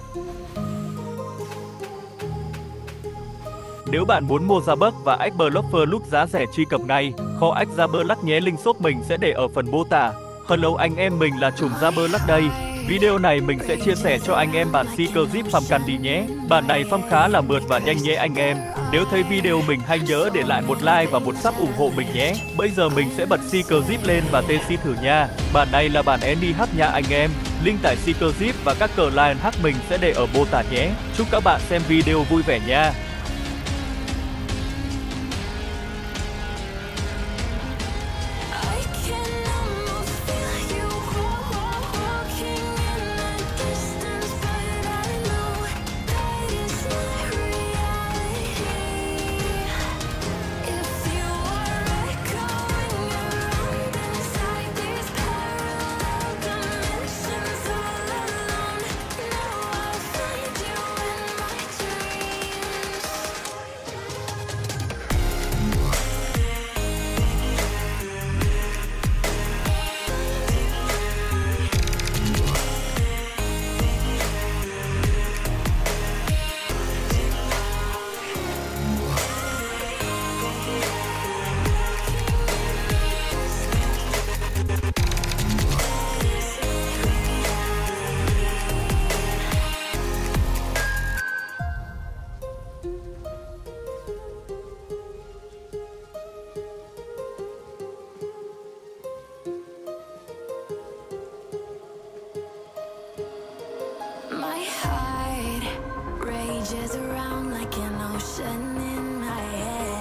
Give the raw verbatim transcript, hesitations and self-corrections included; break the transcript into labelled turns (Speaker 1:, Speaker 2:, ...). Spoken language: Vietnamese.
Speaker 1: Nếu bạn muốn mua Zabuck và Adblocker lúc giá rẻ truy cập ngay kho Zabuck nhé, link shop mình sẽ để ở phần mô tả. Hello anh em, mình là Trùm Zabuck đây. Video này mình sẽ chia sẻ cho anh em bản Seeker Zip Farm Candy nhé. Bản này farm khá là mượt và nhanh nhé anh em. Nếu thấy video mình hay nhớ để lại một like và một sub ủng hộ mình nhé. Bây giờ mình sẽ bật Seeker Zip lên và tê xê thử nha. Bản này là bản en đê hát nha anh em. Link tải Seeker Zip và các cờ Lion Hack mình sẽ để ở mô tả nhé. Chúc các bạn xem video vui vẻ nha.
Speaker 2: My heart rages around like an ocean in my head.